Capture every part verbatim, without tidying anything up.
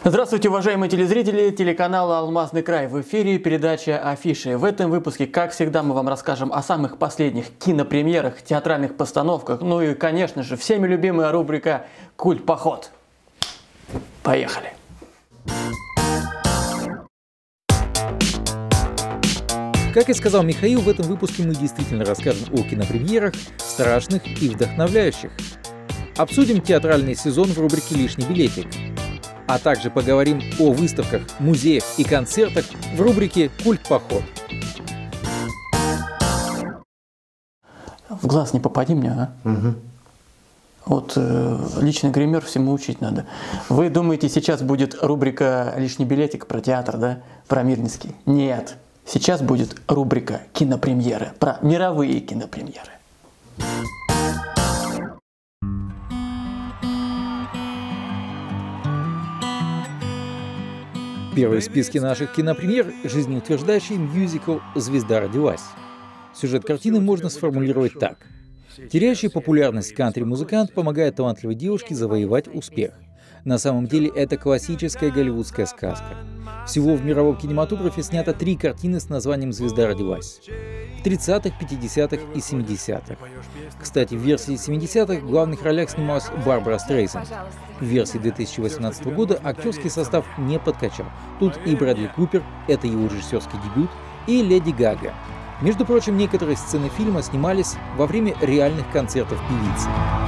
Здравствуйте, уважаемые телезрители телеканала «Алмазный край». В эфире передача «Афиши». В этом выпуске, как всегда, мы вам расскажем о самых последних кинопремьерах, театральных постановках. Ну и, конечно же, всеми любимая рубрика «Культ поход». Поехали! Как и сказал Михаил, в этом выпуске мы действительно расскажем о кинопремьерах, страшных и вдохновляющих. Обсудим театральный сезон в рубрике «Лишний билетик». А также поговорим о выставках, музеях и концертах в рубрике «Культ поход». В глаз не попади мне, а? Угу. Вот э, личный гример всему учить надо. Вы думаете, сейчас будет рубрика «Лишний билетик» про театр, да? Про Мирнинский? Нет. Сейчас будет рубрика «Кинопремьеры», про мировые кинопремьеры. Первый в списке наших кинопремьер – жизнеутверждающий мюзикл «Звезда родилась». Сюжет картины можно сформулировать так. Теряющий популярность кантри-музыкант помогает талантливой девушке завоевать успех. На самом деле это классическая голливудская сказка. Всего в мировом кинематографе снято три картины с названием «Звезда родилась» в тридцатых, пятидесятых и семидесятых. Кстати, в версии семидесятых в главных ролях снималась Барбара Стрейзанд. В версии две тысячи восемнадцатого года актерский состав не подкачал. Тут и Брэдли Купер, это его режиссерский дебют, и Леди Гага. Между прочим, некоторые сцены фильма снимались во время реальных концертов певицы.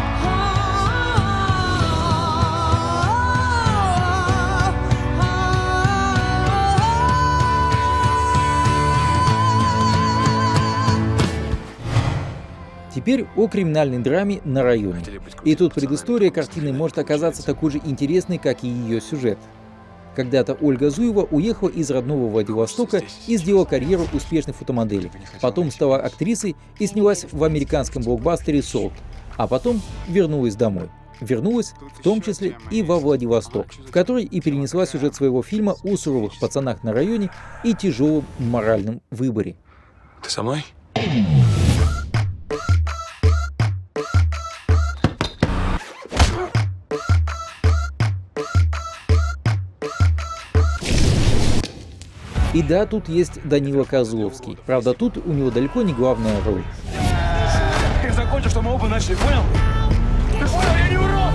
Теперь о криминальной драме «На районе». И тут предыстория картины может оказаться такой же интересной, как и ее сюжет. Когда-то Ольга Зуева уехала из родного Владивостока и сделала карьеру успешной фотомодели. Потом стала актрисой и снялась в американском блокбастере «Солт». А потом вернулась домой. Вернулась в том числе и во Владивосток, в который и перенесла сюжет своего фильма о суровых пацанах на районе и тяжелом моральном выборе. Ты со мной? И да, тут есть Данила Козловский. Правда, тут у него далеко не главная роль. Ты закончишь, что мы оба начали, понял? Ты понял, я не урод!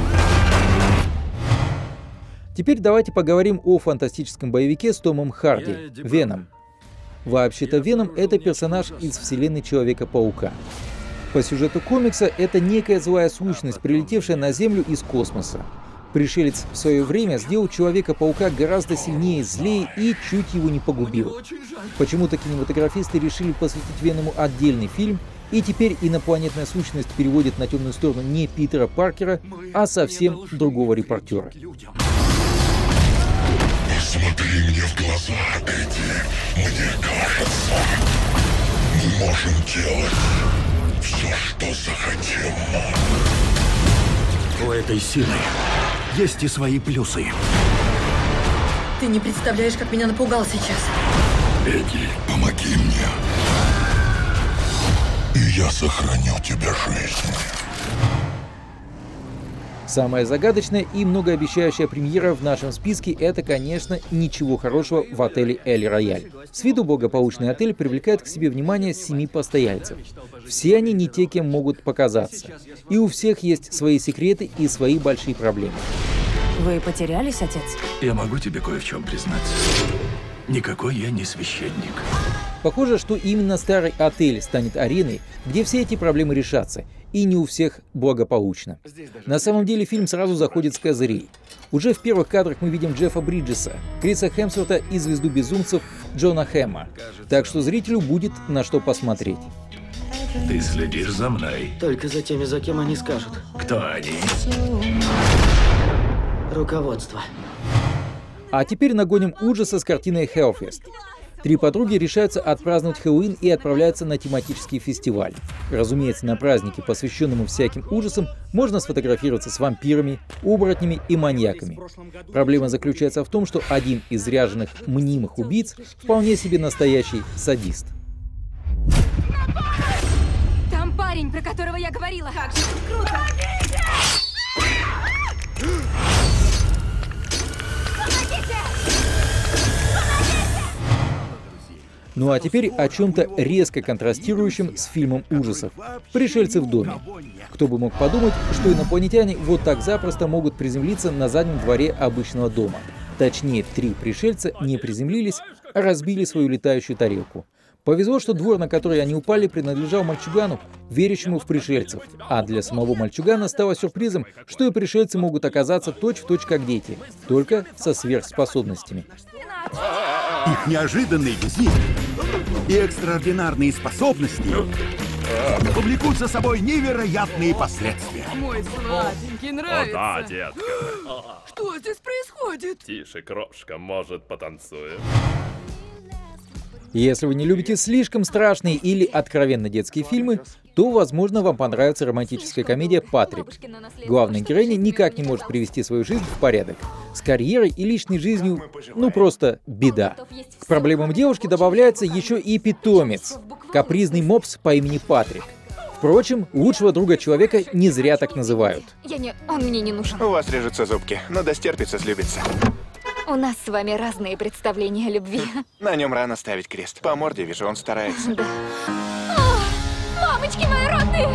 Теперь давайте поговорим о фантастическом боевике с Томом Харди «Веном». Вообще-то Веном — это персонаж из вселенной Человека-паука. По сюжету комикса это некая злая сущность, прилетевшая на Землю из космоса. Пришелец в свое время сделал Человека-паука гораздо сильнее, злее и чуть его не погубил. Почему-то кинематографисты решили посвятить Веному отдельный фильм, и теперь инопланетная сущность переводит на темную сторону не Питера Паркера, а совсем другого репортера. Посмотри мне в глаза, Эдди. Мне кажется, мы можем делать все, что захотим. У этой силы есть и свои плюсы. Ты не представляешь, как меня напугал сейчас. Эдди, помоги мне, и я сохраню тебе жизнь. Самая загадочная и многообещающая премьера в нашем списке — это, конечно, «Ничего хорошего» в отеле «Эль Рояль». С виду благополучный отель привлекает к себе внимание семи постояльцев. Все они не те, кем могут показаться. И у всех есть свои секреты и свои большие проблемы. Вы потерялись, отец? Я могу тебе кое в чем признаться. Никакой я не священник. Похоже, что именно старый отель станет ареной, где все эти проблемы решатся. И не у всех благополучно. На самом деле фильм сразу заходит с козырей. Уже в первых кадрах мы видим Джеффа Бриджеса, Криса Хемсворта и звезду безумцев Джона Хэмма. Так что зрителю будет на что посмотреть. Ты следишь за мной. Только за теми, за кем они скажут. Кто они? Руководство. А теперь нагоним ужаса с картиной «Hellfest». Три подруги решаются отпраздновать Хэллоуин и отправляются на тематический фестиваль. Разумеется, на празднике, посвященному всяким ужасам, можно сфотографироваться с вампирами, оборотнями и маньяками. Проблема заключается в том, что один из ряженых мнимых убийц вполне себе настоящий садист. Там парень, про которого я говорила. Как же тут круто! Ну а теперь о чем-то резко контрастирующем с фильмом ужасов «Пришельцы в доме». Кто бы мог подумать, что инопланетяне вот так запросто могут приземлиться на заднем дворе обычного дома. Точнее, три пришельца не приземлились, а разбили свою летающую тарелку. Повезло, что двор, на который они упали, принадлежал мальчугану, верящему в пришельцев. А для самого мальчугана стало сюрпризом, что и пришельцы могут оказаться точь-в-точь как дети, только со сверхспособностями. Их неожиданный визит и экстраординарные способности повлекут за собой невероятные последствия. Мой сладенький, нравится? О, да, детка. Что здесь происходит? Тише, крошка, может, потанцуем? Если вы не любите слишком страшные или откровенно детские фильмы, то, возможно, вам понравится романтическая комедия «Патрик». Главная героиня никак не может привести свою жизнь в порядок. С карьерой и личной жизнью, ну просто беда. К проблемам девушки добавляется еще и питомец — капризный мопс по имени Патрик. Впрочем, лучшего друга человека не зря так называют. Я не... Он мне не нужен. У вас режутся зубки, но достерпится, слюбится. У нас с вами разные представления о любви. На нем рано ставить крест. По морде вижу, он старается. Да. О, мамочки мои родные!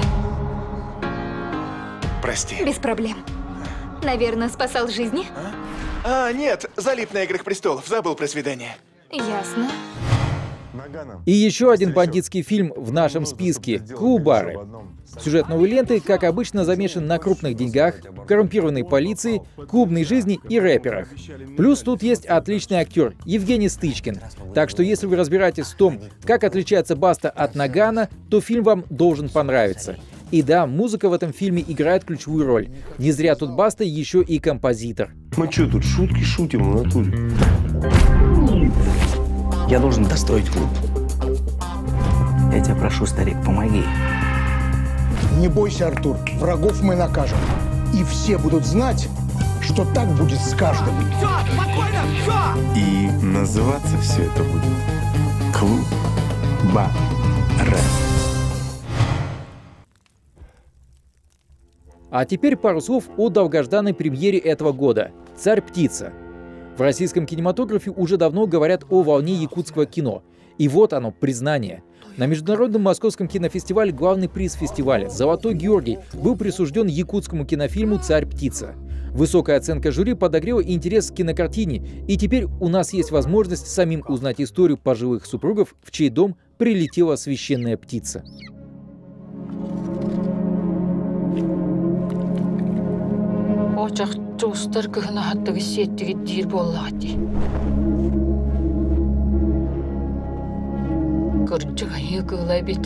Прости. Без проблем. Наверное, спасал жизни? А, а нет, залип на «Играх престолов», забыл про свидание. Ясно. И еще один бандитский фильм в нашем списке — «Клубары». Сюжет новой ленты, как обычно, замешан на крупных деньгах, коррумпированной полиции, клубной жизни и рэперах. Плюс тут есть отличный актер Евгений Стычкин. Так что если вы разбираетесь в том, как отличается Баста от Нагана, то фильм вам должен понравиться. И да, музыка в этом фильме играет ключевую роль. Не зря тут Баста еще и композитор. Мы что тут, шутки шутим в натуре? Я должен достроить клуб. Я тебя прошу, старик, помоги. Не бойся, Артур, врагов мы накажем. И все будут знать, что так будет с каждым. Все, спокойно, все! И называться все это будет Клуб-Ба-Ра. А теперь пару слов о долгожданной премьере этого года — «Царь-птица». В российском кинематографе уже давно говорят о волне якутского кино. И вот оно, признание. На Международном Московском кинофестивале главный приз фестиваля — «Золотой Георгий» был присужден якутскому кинофильму «Царь-птица». Высокая оценка жюри подогрела интерес к кинокартине, и теперь у нас есть возможность самим узнать историю пожилых супругов, в чей дом прилетела священная птица. Очах туустар кыхна хаттагы сеттиги дир боллагати. Көрчөг айыгылай бит.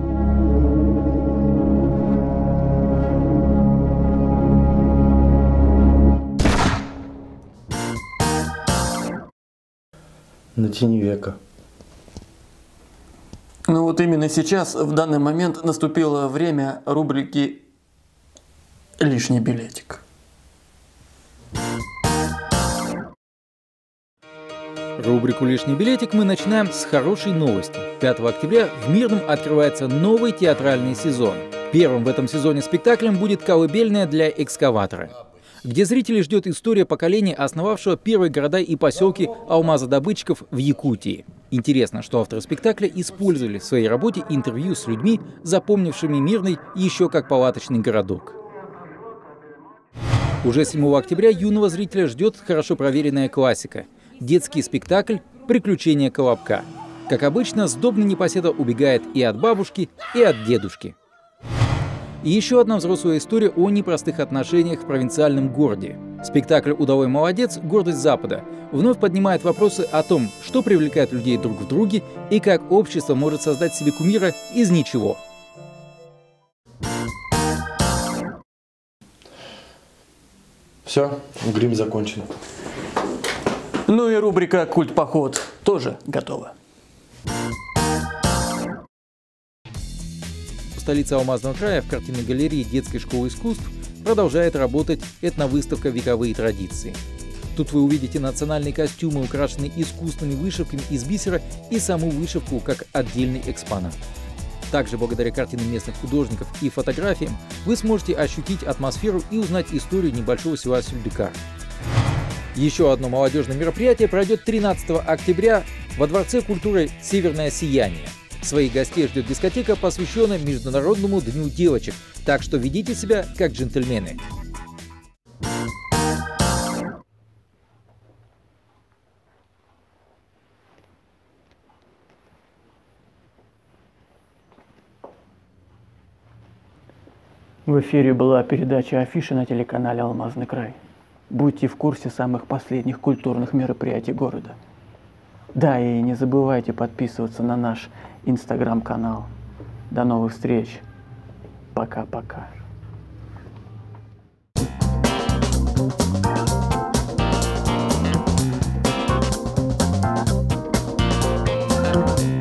На тени века. Ну вот именно сейчас, в данный момент, наступило время рубрики «Лишний билетик». Рубрику «Лишний билетик» мы начинаем с хорошей новости. пятого октября в Мирном открывается новый театральный сезон. Первым в этом сезоне спектаклем будет «Колыбельная для экскаватора», где зрителей ждет история поколения, основавшего первые города и поселки алмазодобытчиков в Якутии. Интересно, что авторы спектакля использовали в своей работе интервью с людьми, запомнившими Мирный еще как палаточный городок. Уже седьмого октября юного зрителя ждет хорошо проверенная классика — детский спектакль «Приключения Колобка». Как обычно, сдобный непоседа убегает и от бабушки, и от дедушки. И еще одна взрослая история о непростых отношениях в провинциальном городе. Спектакль «Удалой молодец. Гордость Запада» вновь поднимает вопросы о том, что привлекает людей друг в друге и как общество может создать себе кумира из ничего. Все, грим закончен. Ну и рубрика «Культ-поход» тоже готова. В столице Алмазного края в картинной галерее детской школы искусств продолжает работать этновыставка «Вековые традиции». Тут вы увидите национальные костюмы, украшенные искусственными вышивками из бисера, и саму вышивку как отдельный экспонат. Также благодаря картинам местных художников и фотографиям вы сможете ощутить атмосферу и узнать историю небольшого села Сюльдыкар. Еще одно молодежное мероприятие пройдет тринадцатого октября во Дворце культуры «Северное сияние». Своих гостей ждет дискотека, посвященная Международному дню девочек, так что ведите себя как джентльмены. В эфире была передача «Афиша» на телеканале «Алмазный край». Будьте в курсе самых последних культурных мероприятий города. Да, и не забывайте подписываться на наш инстаграм-канал. До новых встреч. Пока-пока. Thank you.